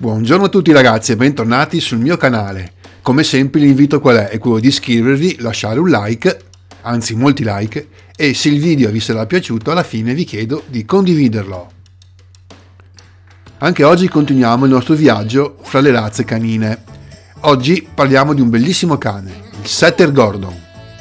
Buongiorno a tutti ragazzi e bentornati sul mio canale. Come sempre l'invito qual è? È quello di iscrivervi, lasciare un like, anzi molti like, e se il video vi sarà piaciuto alla fine vi chiedo di condividerlo. Anche oggi continuiamo il nostro viaggio fra le razze canine. Oggi parliamo di un bellissimo cane, il Setter Gordon.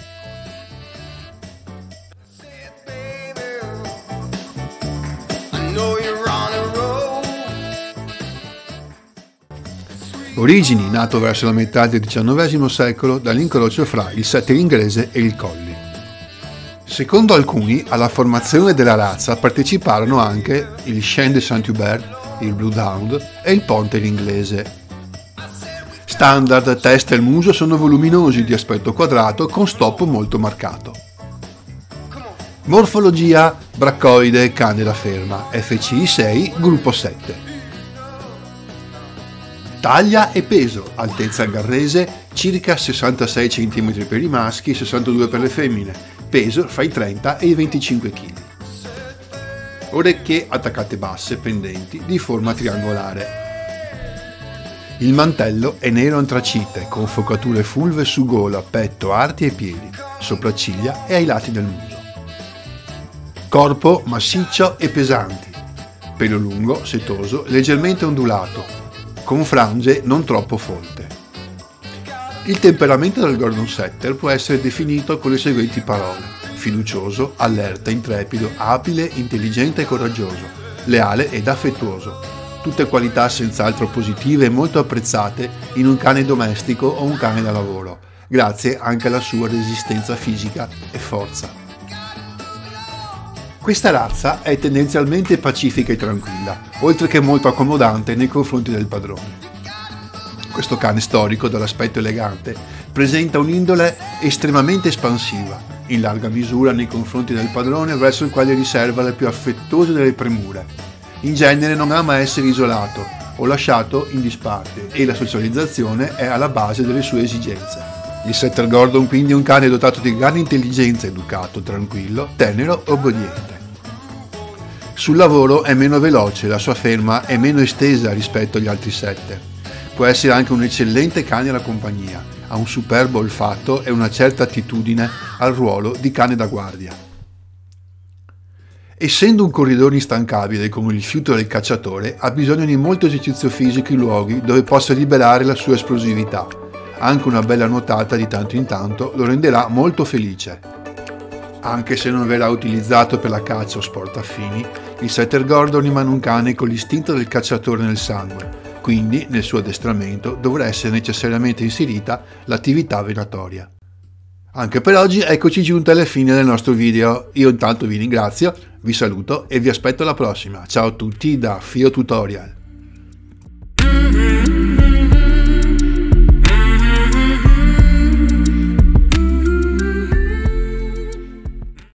Origini nato verso la metà del XIX secolo dall'incrocio fra il setter inglese e il collie. Secondo alcuni, alla formazione della razza parteciparono anche il Chien de Saint-Hubert, il Bloodhound e il Ponter inglese. Standard, testa e muso sono voluminosi, di aspetto quadrato con stop molto marcato. Morfologia braccoide, cane da ferma, FCI 6, gruppo 7. Taglia e peso: altezza garrese circa 66 cm per i maschi e 62 per le femmine, peso fra i 30 e i 25 kg. Orecchie attaccate basse, pendenti, di forma triangolare. Il mantello è nero antracite, con focature fulve su gola, petto, arti e piedi, sopracciglia e ai lati del muso. Corpo massiccio e pesante, pelo lungo, setoso, leggermente ondulato, con frange non troppo folte. Il temperamento del Gordon Setter può essere definito con le seguenti parole: fiducioso, allerta, intrepido, abile, intelligente e coraggioso, leale ed affettuoso. Tutte qualità senz'altro positive e molto apprezzate in un cane domestico o un cane da lavoro, grazie anche alla sua resistenza fisica e forza. Questa razza è tendenzialmente pacifica e tranquilla, oltre che molto accomodante nei confronti del padrone. Questo cane storico, dall'aspetto elegante, presenta un'indole estremamente espansiva, in larga misura nei confronti del padrone, verso il quale riserva le più affettuose delle premure. In genere non ama essere isolato o lasciato in disparte e la socializzazione è alla base delle sue esigenze. Il Setter Gordon quindi è un cane dotato di grande intelligenza, educato, tranquillo, tenero, obbediente. Sul lavoro è meno veloce, la sua ferma è meno estesa rispetto agli altri setter. Può essere anche un eccellente cane alla compagnia, ha un superbo olfatto e una certa attitudine al ruolo di cane da guardia. Essendo un corridore instancabile come il fiuto del cacciatore, ha bisogno di molto esercizio fisico in luoghi dove possa liberare la sua esplosività. Anche una bella nuotata di tanto in tanto lo renderà molto felice. Anche se non verrà utilizzato per la caccia o sport affini, il Setter Gordon rimane un cane con l'istinto del cacciatore nel sangue, quindi nel suo addestramento dovrà essere necessariamente inserita l'attività venatoria. Anche per oggi eccoci giunti alla fine del nostro video. Io intanto vi ringrazio, vi saluto e vi aspetto alla prossima. Ciao a tutti da Fio Tutorial.